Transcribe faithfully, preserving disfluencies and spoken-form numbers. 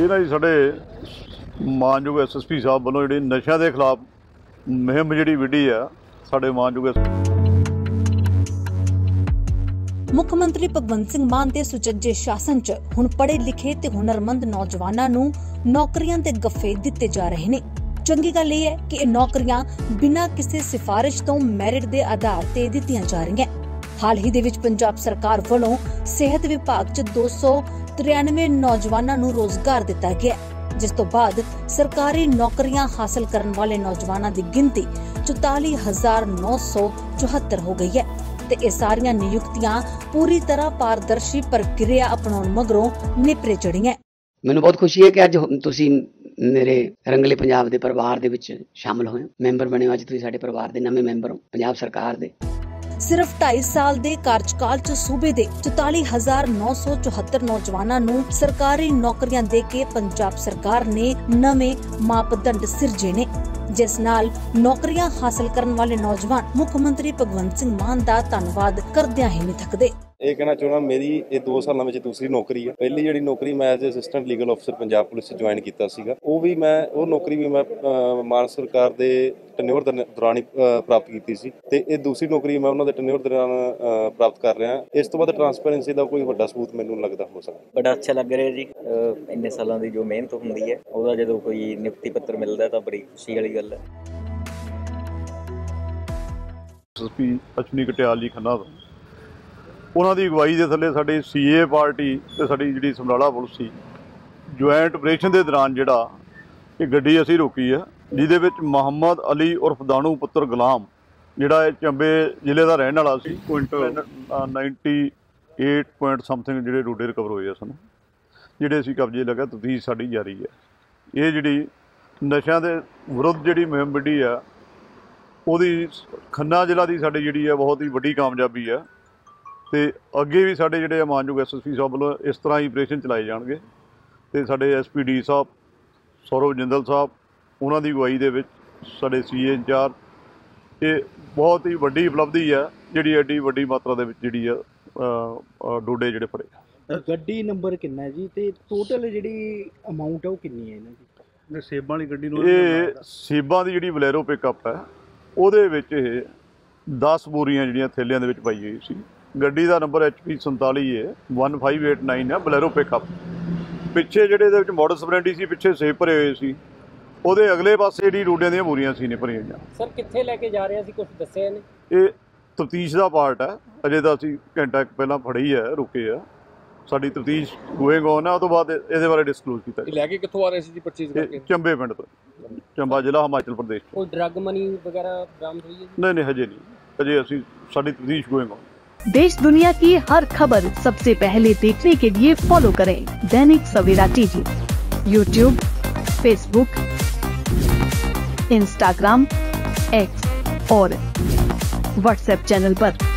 ਇਹ ਨਾ ਜੀ ਸਾਡੇ ਮਾਨਯੋਗ ਐਸ ਐਸ ਪੀ ਸਾਹਿਬ ਵੱਲੋਂ ਜਿਹੜੀ ਨਸ਼ਿਆਂ ਦੇ ਖਿਲਾਫ ਮੁਹਿੰਮ ਜਿਹੜੀ ਵਿੱਢੀ ਆ ਸਾਡੇ ਮਾਨਯੋਗ ਮੁੱਖ ਮੰਤਰੀ ਭਗਵੰਤ ਸਿੰਘ ਮਾਨ ਦੇ ਸੁਚੱਜੇ ਸ਼ਾਸਨ 'ਚ ਹੁਣ ਪੜ੍ਹੇ ਲਿਖੇ ਤੇ ਹੁਨਰਮੰਦ ਨੌਜਵਾਨਾਂ ਨੂੰ ਨੌਕਰੀਆਂ ਤੇ ਗੱਫੇ ਦਿੱਤੇ ਜਾ ਰਹੇ ਨੇ। ਚੰਗੀ ਗੱਲ ਇਹ ਹੈ ਕਿ ਇਹ ਨੌਕਰੀਆਂ ਬਿਨਾਂ ਕਿਸੇ ਸਿਫਾਰਿਸ਼ ਤੋਂ ਮੈਰਿਟ ਦੇ ਆਧਾਰ ਤੇ ਦਿੱਤੀਆਂ ਜਾ ਰਹੀਆਂ। ਹਾਲ ਹੀ ਦੇ ਵਿੱਚ ਪੰਜਾਬ ਸਰਕਾਰ ਵੱਲੋਂ ਸਿਹਤ ਵਿਭਾਗ 'ਚ ਦੋ ਸੌ ਤਰਿਆਨਵੇਂ ਨੌਜਵਾਨਾਂ ਨੂੰ ਰੋਜ਼ਗਾਰ ਦਿੱਤਾ ਗਿਆ, ਜਿਸ ਤੋਂ ਬਾਅਦ ਸਰਕਾਰੀ ਨੌਕਰੀਆਂ ਹਾਸਲ ਕਰਨ ਵਾਲੇ ਨੌਜਵਾਨਾਂ ਦੀ ਗਿਣਤੀ ਚੁਤਾਲੀ ਹਜ਼ਾਰ ਨੌ ਸੌ ਚੁਹੱਤਰ ਹੋ ਗਈ ਹੈ ਤੇ ਇਹ ਸਾਰੀਆਂ ਨਿਯੁਕਤੀਆਂ ਪੂਰੀ ਤਰ੍ਹਾਂ ਪਾਰਦਰਸ਼ੀ ਪ੍ਰਕਿਰਿਆ ਅਪਣਾਉਣ ਮਗਰੋਂ ਨਿਪਰੇ ਚੜੀਆਂ। ਮੈਨੂੰ ਬਹੁਤ ਖੁਸ਼ੀ ਹੈ ਕਿ ਅੱਜ ਤੁਸੀਂ ਮੇਰੇ ਰੰਗਲੇ ਪੰਜਾਬ ਦੇ ਪਰਿਵਾਰ ਦੇ ਵਿੱਚ ਸ਼ਾਮਲ ਹੋਏ, ਮੈਂਬਰ ਬਣੇ ਹੋ। ਅੱਜ ਤੁਸੀਂ ਸਾਡੇ ਪਰਿਵਾਰ ਦੇ ਨਵੇਂ ਮੈਂਬਰ ਹੋ ਪੰਜਾਬ ਸਰਕਾਰ ਦੇ। ਸਿਰਫ ਢਾਈ ਸਾਲ ਦੇ ਕਾਰਜਕਾਲ 'ਚ ਸੂਬੇ ਦੇ ਚੁਤਾਲੀ ਹਜ਼ਾਰ ਨੌ ਸੌ ਚੁਹੱਤਰ ਨੌਜਵਾਨਾਂ ਨੂੰ ਸਰਕਾਰੀ ਨੌਕਰੀਆਂ ਦੇ ਕੇ ਪੰਜਾਬ ਸਰਕਾਰ ਨੇ ਨਵੇਂ ਮਾਪਦੰਡ ਸਿਰਜੇ ਨੇ, ਜਿਸ ਨਾਲ ਨੌਕਰੀਆਂ ਹਾਸਲ ਕਰਨ ਵਾਲੇ ਨੌਜਵਾਨ ਮੁੱਖ ਮੰਤਰੀ ਭਗਵੰਤ ਸਿੰਘ ਮਾਨ ਦਾ ਧੰਨਵਾਦ ਕਰਦਿਆਂ ਹੀ ਨਹੀਂ ਥੱਕਦੇ। ਇਹ ਕਹਿਣਾ ਚਾਹੁੰਦਾ ਮੇਰੀ ਇਹ ਦੋ ਸਾਲਾਂ ਵਿੱਚ ਦੂਸਰੀ ਨੌਕਰੀ ਹੈ। ਪਹਿਲੀ ਜਿਹੜੀ ਨੌਕਰੀ ਮੈਂ ਐਜ਼ ਅਸਿਸਟੈਂਟ ਲੀਗਲ ਅਫਸਰ ਪੰਜਾਬ ਪੁਲਿਸ 'ਚ ਜੁਆਇਨ ਕੀਤਾ ਸੀਗਾ, ਉਹ ਵੀ ਮੈਂ ਉਹ ਨੌਕਰੀ ਵੀ ਮੈਂ ਮਾਨ ਸਰਕਾਰ ਦੇ ਟੈਨਿਓਰ ਦੌਰਾਨ ਹੀ ਪ੍ਰਾਪਤ ਕੀਤੀ ਸੀ ਤੇ ਇਹ ਦੂਸਰੀ ਨੌਕਰੀ ਮੈਂ ਉਹਨਾਂ ਦੇ ਟੈਨਿਓਰ ਦੌਰਾਨ ਪ੍ਰਾਪਤ ਕਰ ਰਿਹਾ। ਇਸ ਤੋਂ ਬਾਅਦ ਟਰਾਂਸਪੇਰੈਂਸੀ ਦਾ ਕੋਈ ਵੱਡਾ ਸਬੂਤ ਮੈਨੂੰ ਲੱਗਦਾ ਹੋ ਸਕਦਾ। ਬੜਾ ਅੱਛਾ ਲੱਗ ਰਿਹਾ ਜੀ, ਇੰਨੇ ਸਾਲਾਂ ਦੀ ਜੋ ਮਿਹਨਤ ਹੁੰਦੀ ਹੈ ਉਹਦਾ ਜਦੋਂ ਕੋਈ ਨਿਯੁਕਤੀ ਪੱਤਰ ਮਿਲਦਾ ਤਾਂ ਬੜੀ ਖੁਸ਼ੀ ਵਾਲੀ ਗੱਲ ਹੈ। ਐਸਪੀ ਅਸ਼ਵਨੀ ਕਟਿਆਲ ਜੀ ਖੰਨਾ ਉਹਨਾਂ ਦੀ ਅਗਵਾਈ ਦੇ ਥੱਲੇ ਸਾਡੀ ਸੀ ਏ ਪਾਰਟੀ ਤੇ ਸਾਡੀ ਜਿਹੜੀ ਸਮਰਾਲਾ ਪੁਲਿਸ ਸੀ, ਜੁਆਇੰਟ ਆਪਰੇਸ਼ਨ ਦੇ ਦੌਰਾਨ ਜਿਹੜਾ ਇਹ ਗੱਡੀ ਅਸੀਂ ਰੋਕੀ ਆ, ਜਿਹਦੇ ਵਿੱਚ ਮੁਹੰਮਦ ਅਲੀ ਉਰਫ ਦਾਣੂ ਪੁੱਤਰ ਗੁਲਾਮ ਜਿਹੜਾ ਇਹ ਚੰਬੇ ਜ਼ਿਲ੍ਹੇ ਦਾ ਰਹਿਣ ਵਾਲਾ ਸੀ। Quintal ninety eight point something ਜਿਹੜੇ ਰੋਡੇ ਰਿਕਵਰ ਹੋਏ ਆ ਸਾਨੂੰ, ਜਿਹੜੇ ਅਸੀਂ ਕਬਜ਼ੇ ਲੱਗਾ। ਤਫਤੀਸ਼ ਸਾਡੀ ਜਾਰੀ ਹੈ। ਇਹ ਜਿਹੜੀ ਨਸ਼ਿਆਂ ਦੇ ਵਿਰੁੱਧ ਜਿਹੜੀ ਮੁਹਿੰਮ ਵਿੱਢੀ ਆ, ਉਹਦੀ ਖੰਨਾ ਜ਼ਿਲ੍ਹਾ ਦੀ ਸਾਡੀ ਜਿਹੜੀ ਆ ਬਹੁਤ ਹੀ ਵੱਡੀ ਕਾਮਯਾਬੀ ਆ ਤੇ ਅੱਗੇ ਵੀ ਸਾਡੇ ਜਿਹੜੇ ਮਾਨਯੋਗ ਐਸ ਐਸ ਪੀ ਸਾਹਿਬ ਵੱਲੋਂ ਇਸ ਤਰ੍ਹਾਂ ਹੀ ਆਪਰੇਸ਼ਨ ਚਲਾਏ ਜਾਣਗੇ ਤੇ ਸਾਡੇ ਐਸ ਪੀ ਡੀ ਸਾਹਿਬ ਸੌਰਵ ਜਿੰਦਲ ਸਾਹਿਬ ਉਹਨਾਂ ਦੀ ਅਗਵਾਈ ਦੇ ਵਿੱਚ ਸਾਡੇ ਸੀ ਏ ਇੰਚਾਰਜ, ਇਹ ਬਹੁਤ ਹੀ ਵੱਡੀ ਉਪਲਬਧੀ ਆ ਜਿਹੜੀ ਐਡੀ ਵੱਡੀ ਮਾਤਰਾ ਦੇ ਵਿੱਚ ਜਿਹੜੀ ਆ ਡੋਡੇ ਜਿਹੜੇ ਫੜੇ। ਗੱਡੀ ਨੰਬਰ ਕਿੰਨਾ ਜੀ ਤੇ ਟੋਟਲ ਜਿਹੜੀ ਅਮਾਊਂਟ ਹੈ ਉਹ ਕਿੰਨੀ ਹੈ ਇਹਨਾਂ ਦੀ? ਸੇਬਾਂ ਵਾਲੀ ਗੱਡੀ ਨੂੰ ਇਹ ਸੇਬਾਂ ਦੀ ਜਿਹੜੀ ਬਲੈਰੋ ਪਿਕਅਪ ਹੈ ਉਹਦੇ ਵਿੱਚ ਇਹ ਦਸ ਬੋਰੀਆਂ ਜਿਹੜੀਆਂ ਥੈਲਿਆਂ ਦੇ ਵਿੱਚ ਪਾਈ ਗਈ ਸੀ। ਗੱਡੀ ਦਾ ਨੰਬਰ ਐਚ ਪੀ ਸੰਤਾਲੀ ਹੈ, ਵਨ ਫਾਈਵ ਏਟ ਨਾਈਨ ਹੈ, ਬਲੈਰੋ ਪਿਕਅਪ। ਪਿੱਛੇ ਜਿਹੜੇ ਇਹਦੇ ਵਿੱਚ ਮਾਡਲ ਸਪਲੈਂਡੀ ਸੀ, ਪਿੱਛੇ ਸੇਬ ਭਰੇ ਹੋਏ ਸੀ, ਉਹਦੇ ਅਗਲੇ ਪਾਸੇ ਜਿਹੜੀ ਰੋਡਿਆਂ ਦੀਆਂ ਬੋਰੀਆਂ ਸੀ ਨੇ ਭਰੀਆਂ ਹੋਈਆਂ। ਸਰ ਕਿੱਥੇ ਲੈ ਕੇ ਜਾ ਰਹੇ ਸੀ, ਕੁਝ ਦੱਸਿਆ ਨੇ? ਇਹ ਤਫਤੀਸ਼ ਦਾ ਪਾਰਟ ਹੈ, ਅਜੇ ਤਾਂ ਅਸੀਂ ਘੰਟਾ ਪਹਿਲਾਂ ਫੜੀ ਹੈ, ਰੁਕੇ ਆ, ਸਾਡੀ ਤਫਤੀਸ਼ ਗੋਇੰਗ ਔਨ ਹੈ। ਉਹ ਤੋਂ ਬਾਅਦ ਇਹਦੇ ਬਾਰੇ ਡਿਸਕਲੋਜ਼ ਕੀਤਾ। ਲੈ ਕੇ ਕਿੱਥੋਂ ਆ ਰਹੇ ਸੀ ਜੀ ਪਰਚੇਜ਼ ਕਰਕੇ? ਚੰਬੇ ਪਿੰਡ ਤੋਂ, ਚੰਬਾ ਜ਼ਿਲ੍ਹਾ ਹਿਮਾਚਲ ਪ੍ਰਦੇਸ਼। ਕੋਈ ਡਰੱਗ ਮਨੀ ਵਗੈरह ਬਰਾਮਦ हुई है? नहीं नहीं हजे नहीं, हजे असी साडी तफ्तीश गोइंग ऑन। देश दुनिया की हर खबर सबसे पहले देखने के लिए फॉलो करें Dainik Savera TV, YouTube, Facebook, Instagram, X और व्हाट्सएप चैनल पर।